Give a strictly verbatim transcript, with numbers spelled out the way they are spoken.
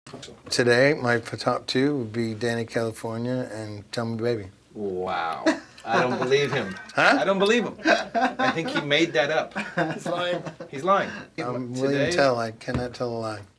Today, my top two would be Danny California and Tell Me Baby. Wow. I don't believe him. Huh? I don't believe him. I think he made that up. He's lying. He's lying. I'm Today, William Tell. I cannot tell a lie.